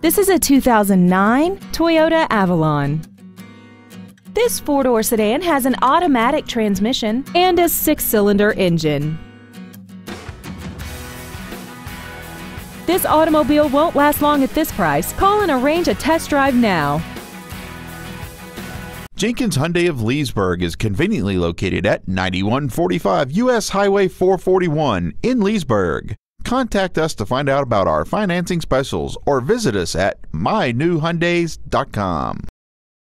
This is a 2009 Toyota Avalon. This four-door sedan has an automatic transmission and a six-cylinder engine. This automobile won't last long at this price. Call and arrange a test drive now. Jenkins Hyundai of Leesburg is conveniently located at 9145 U.S. Highway 441 in Leesburg. Contact us to find out about our financing specials or visit us at mynewhyundais.com.